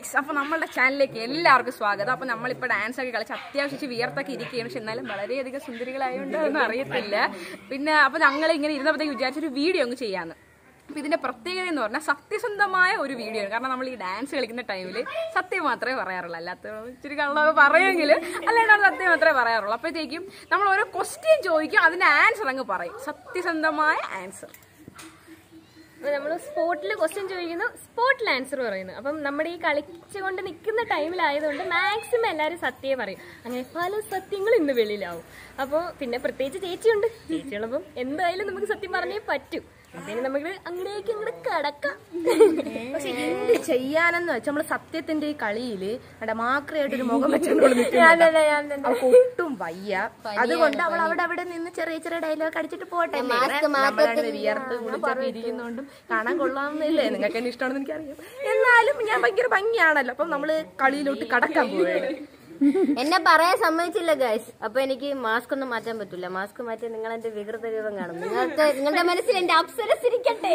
അപ്പോൾ നമ്മളുടെ ചാനലിലേക്ക് എല്ലാവർക്കും സ്വാഗതം. അപ്പോൾ നമ്മളിപ്പോൾ ഡാൻസ് ഒക്കെ കളിച്ച് അത്യാവശ്യം വിയർത്തൊക്കെ ഇരിക്കുകയാണ്. പക്ഷെ എന്നാലും വളരെയധികം സുന്ദരികളായതുകൊണ്ട് ഒന്നും അറിയത്തില്ല. പിന്നെ അപ്പോൾ ഞങ്ങൾ ഇങ്ങനെ ഇരുന്നപ്പോഴത്തേക്ക് വിചാരിച്ചൊരു വീഡിയോ അങ്ങ് ചെയ്യാമെന്ന്. അപ്പോൾ ഇതിൻ്റെ പ്രത്യേകത എന്ന് പറഞ്ഞാൽ സത്യസന്ധമായ ഒരു വീഡിയോ ആണ്. കാരണം നമ്മൾ ഈ ഡാൻസ് കളിക്കുന്ന ടൈമിൽ സത്യം മാത്രമേ പറയാറുള്ളൂ, അല്ലാത്ത ഇച്ചിരി കള്ളൊക്കെ പറയുമെങ്കിലും അല്ലാണ്ട് സത്യം മാത്രമേ പറയാറുള്ളൂ. അപ്പോഴത്തേക്കും നമ്മൾ ഓരോ ക്വസ്റ്റ്യൻ ചോദിക്കും, അതിൻ്റെ ആൻസർ അങ്ങ് പറയും, സത്യസന്ധമായ ആൻസർ. നമ്മൾ സ്പോട്ടിൽ ക്വസ്റ്റ്യൻ ചോദിക്കുന്നു, സ്പോട്ടിൽ ആൻസർ പറയുന്നു. അപ്പം നമ്മുടെ ഈ കളിച്ചുകൊണ്ട് നിൽക്കുന്ന ടൈമിലായതുകൊണ്ട് മാക്സിമം എല്ലാവരും സത്യമേ പറയും. അങ്ങനെ പല സത്യങ്ങളും ഇന്ന് വെളിയിലാവും. അപ്പോൾ പിന്നെ പ്രത്യേകിച്ച് ചേച്ചിയുണ്ട്, ചേച്ചിയുള്ളപ്പം എന്തായാലും നമുക്ക് സത്യം പറഞ്ഞേ പറ്റൂ. അതിന് നമുക്ക് അങ്ങടേക്ക് ഇങ്ങോട്ട് കിടക്കാം. പക്ഷെ എന്ത് ചെയ്യാനെന്ന് വെച്ചാൽ നമ്മള് സത്യത്തിന്റെ ഈ കളിയില് മാത്രമായിട്ടൊരു മുഖം വെച്ചോണ്ട് ഒട്ടും വയ്യ. അതുകൊണ്ട് അവൾ അവിടെ നിന്ന് ചെറിയ ചെറിയ ഡയലോഗ് അടിച്ചിട്ട് പോട്ടെ. വിയർത്ത് കുളിച്ചൊക്കെ ഇരിക്കുന്നോണ്ടും കാണാൻ കൊള്ളാമെന്നില്ലേ, നിങ്ങൾക്ക് എന്നെ ഇഷ്ടമാണെന്ന് എനിക്കറിയാം. എന്നാലും ഞാൻ ഭയങ്കര ഭംഗിയാണല്ലോ. അപ്പം നമ്മള് കളിയിലോട്ട് കടക്കാൻ പോവുകയാണ്. എന്നെ പറയാൻ സമ്മതിച്ചില്ല ഗൈസ്. അപ്പൊ എനിക്ക് മാസ്ക് ഒന്നും മാറ്റാൻ പറ്റില്ല. മാസ്ക് മാറ്റി നിങ്ങൾ എന്റെ വികൃത രൂപം കാണും. നിങ്ങളുടെ മനസ്സിൽ എന്റെ അപ്സരസിരിക്കട്ടെ.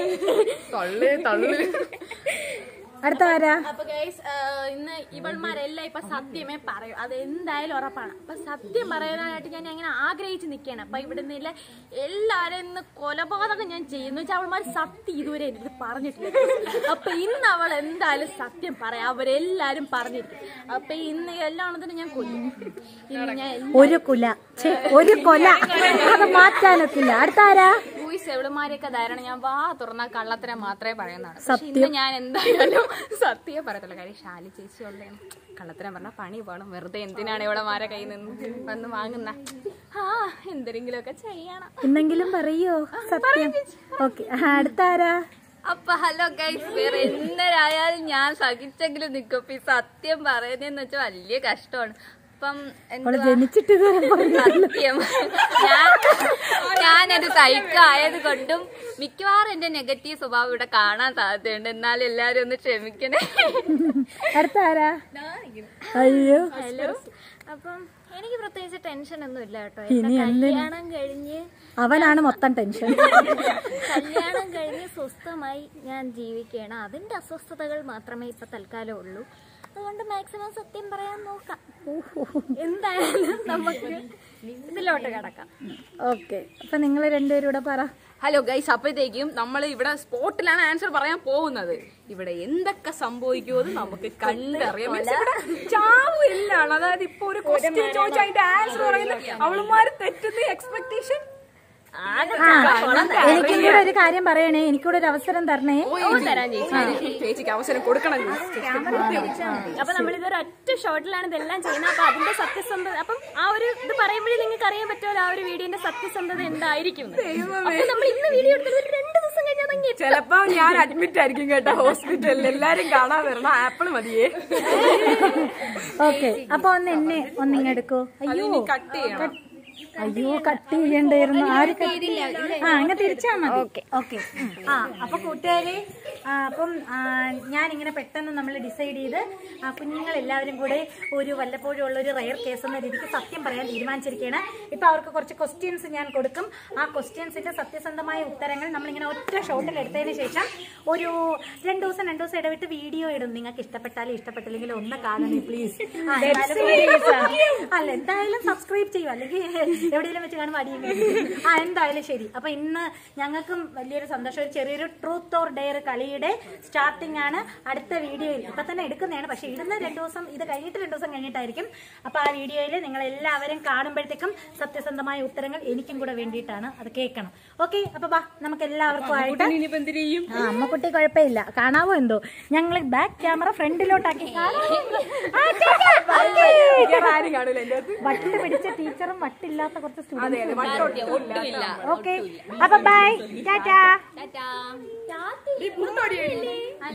അടുത്ത ആരാ? അപ്പൊ ഗൈസ് ഇന്ന് ഇവൾമാരെല്ലാം ഇപ്പൊ സത്യമേ പറയും, അത് എന്തായാലും ഉറപ്പാണ്. അപ്പൊ സത്യം പറയാനായിട്ട് ഞാൻ അങ്ങനെ ആഗ്രഹിച്ച് നിൽക്കുകയാണ്. അപ്പൊ ഇവിടെ നിന്നില്ല എല്ലാരും ഇന്ന് കൊലപാതകം ഞാൻ ചെയ്യുന്നു വെച്ചാൽ അവൾമാർ സത്യം ഇതുവരെ എനിക്ക് പറഞ്ഞിട്ടില്ല. അപ്പൊ ഇന്ന് അവൾ എന്തായാലും സത്യം പറയാം, അവരെല്ലാരും പറഞ്ഞിരിക്കും. അപ്പൊ ഇന്ന് എല്ലാണത്തിന് ഞാൻ കൊല്ലും. ഇന്ന് ഞാൻ ഒരു കൊല അത് മാറ്റാനൊക്കില്ല. അടുത്ത ആരാ? എവിടുമാരെയൊക്കെ ധാരണ ഞാൻ വാ തുറന്നാൽ കള്ളത്തരം മാത്രമേ പറയുന്നതാണ്. പക്ഷെ ഇന്ന് ഞാൻ എന്തായാലും സത്യം പറയത്തുള്ളൂ. കാര്യം ഷാലി ചേച്ചി ഉള്ളതാണ്. കള്ളത്തരം പറഞ്ഞാൽ പണി പോകണം. വെറുതെ എന്തിനാണ് ഇവിടെമാരെ കയ്യിൽ നിന്ന് വന്ന് വാങ്ങുന്ന? എന്തെങ്കിലും ഒക്കെ ചെയ്യണം. എന്തെങ്കിലും പറയോ സത്യം? ഓക്കെ, അടുത്ത ആരാ? അപ്പൊ ഹലോ ഗൈസ്, വേറെ എന്നരായാലും ഞാൻ സഹിച്ചെങ്കിലും നിൽക്കും. ഈ സത്യം പറയുന്നതെന്ന് വെച്ചാൽ വലിയ കഷ്ടമാണ്. ജനിച്ചിട്ട് സത്യം ഞാനത് സൈക്കായത് കൊണ്ടും മിക്കവാറും എന്റെ നെഗറ്റീവ് സ്വഭാവം ഇവിടെ കാണാൻ സാധ്യതയുണ്ട്. എന്നാലും എല്ലാരും ഒന്ന് ക്ഷമിക്കണേ. അടുത്ത ആരാ? അയ്യോ, ഹലോ. അപ്പം എനിക്ക് പ്രത്യേകിച്ച് ടെൻഷൻ ഒന്നും ഇല്ല കേട്ടോ. കല്യാണം കഴിഞ്ഞ് അവനാണ് മൊത്തം ടെൻഷൻ. കല്യാണം കഴിഞ്ഞ് സ്വസ്ഥമായി ഞാൻ ജീവിക്കുകയാണ്. അതിന്റെ അസ്വസ്ഥതകൾ മാത്രമേ ഇപ്പൊ തൽക്കാലം ഉള്ളൂ. അതുകൊണ്ട് മാക്സിമം സത്യം പറയാൻ നോക്കാം. എന്തായാലും നമുക്ക് ഇതിലോട്ട് കിടക്കാം. ഓക്കെ, അപ്പൊ നിങ്ങൾ രണ്ടുപേരും കൂടെ പറ. ഹലോ ഗൈസ്, അപ്പോഴത്തേക്കും നമ്മൾ ഇവിടെ സ്പോട്ടിലാണ് ആൻസർ പറയാൻ പോകുന്നത്. ഇവിടെ എന്തൊക്കെ സംഭവിക്കുമോ നമുക്ക് കണ്ടറിയാം. ചാവില്ല. അതായത് ഇപ്പൊ ഒരു ക്വസ്റ്റ്യൻ ചോദിച്ചാൽ അതിന്റെ ആൻസർ പറയുന്നത് അവളുമാര് തെറ്റുന്ന എക്സ്പെക്ടേഷൻ. എനിക്കും കൂടെ ഒരു കാര്യം പറയണേ, എനിക്കൂടെ ഒരു അവസരം തരണേ. ചേച്ചിക്ക് അവസരം കൊടുക്കണം. അപ്പൊ നമ്മളിതൊരു ഒറ്റ ഷോട്ടിലാണ് ഇതെല്ലാം ചെയ്യുന്നത്. അപ്പൊ അതിന്റെ സത്യസന്ധത, അപ്പം ആ ഒരു ഇത് പറയുമ്പോഴേ നിങ്ങൾക്ക് അറിയാൻ പറ്റുമല്ലോ ആ ഒരു വീഡിയോന്റെ സത്യസന്ധത എന്തായിരിക്കും. അപ്പൊ നമ്മൾ ഇന്ന് വീഡിയോ എടുത്തത് 2 ദിവസം കഴിഞ്ഞാൽ ചിലപ്പോ ഞാൻ അഡ്മിറ്റ് ആയിരിക്കും കേട്ടോ ഹോസ്പിറ്റലിൽ. എല്ലാരും കാണാൻ വരണം. ആപ്പിൾ മതിയേ. ഓക്കെ, അപ്പൊ ഒന്നിങ്ങെടുക്കോ. അയ്യോ കട്ട് ചെയ്യണം. അയ്യോ, കട്ട് ചെയ്യണ്ടായിരുന്നു. ആര് അങ്ങനെ തിരിച്ചാ മതി. ഓക്കെ. അപ്പൊ കൂട്ടുകാരെ, അപ്പം ഞാനിങ്ങനെ പെട്ടെന്ന് നമ്മൾ ഡിസൈഡ് ചെയ്ത് കുഞ്ഞുങ്ങൾ എല്ലാവരും കൂടെ ഒരു വല്ലപ്പോഴും ഉള്ള ഒരു റയർ കേസ് എന്ന രീതിക്ക് സത്യം പറയാൻ തീരുമാനിച്ചിരിക്കുകയാണ്. ഇപ്പൊ അവർക്ക് കുറച്ച് ക്വസ്റ്റ്യൻസ് ഞാൻ കൊടുക്കും. ആ ക്വസ്റ്റ്യൻസിന്റെ സത്യസന്ധമായ ഉത്തരങ്ങൾ നമ്മളിങ്ങനെ ഒറ്റ ഷോട്ടിൽ എടുത്തതിന് ശേഷം ഒരു 2 ദിവസം ഇടവിട്ട് വീഡിയോ ഇടും. നിങ്ങൾക്ക് ഇഷ്ടപ്പെട്ടാലും ഇഷ്ടപ്പെട്ടില്ലെങ്കിലും ഒന്ന് കാണണേ പ്ലീസ്. അല്ല, എന്തായാലും സബ്സ്ക്രൈബ് ചെയ്യും, അല്ലെങ്കിൽ എവിടെയെങ്കിലും വെച്ച് കാണുമ്പോൾ അടിയും. എന്തായാലും ശരി. അപ്പൊ ഇന്ന് ഞങ്ങൾക്കും വലിയൊരു സന്തോഷം. ഒരു ചെറിയൊരു ട്രൂത്ത് ഓർ ഡെയർ കളിയുടെ സ്റ്റാർട്ടിംഗ് ആണ് അടുത്ത വീഡിയോയിൽ. ഇപ്പൊ തന്നെ എടുക്കുന്നതാണ്, പക്ഷെ ഇടുന്ന 2 ദിവസം, ഇത് കഴിഞ്ഞിട്ട് 2 ദിവസം കഴിഞ്ഞിട്ടായിരിക്കും. അപ്പൊ ആ വീഡിയോയിൽ നിങ്ങൾ എല്ലാവരും കാണുമ്പോഴത്തേക്കും സത്യസന്ധമായ ഉത്തരങ്ങൾ എനിക്കും കൂടെ വേണ്ടിയിട്ടാണ്, അത് കേൾക്കണം. ഓക്കെ, അപ്പൊ ബാ നമുക്ക് എല്ലാവർക്കും ആയിട്ട്. അമ്മക്കുട്ടി കുഴപ്പമില്ല, കാണാവോ എന്തോ. ഞങ്ങൾ ബാക്ക് ക്യാമറ ഫ്രണ്ടിലോട്ടാക്കി വട്ട് പിടിച്ച ടീച്ചറും വട്ടില്ലാത്ത കുറച്ച് സ്റ്റുഡൻസ്. ഓക്കെ, അപ്പൊ ബൈ, ടാറ്റാ.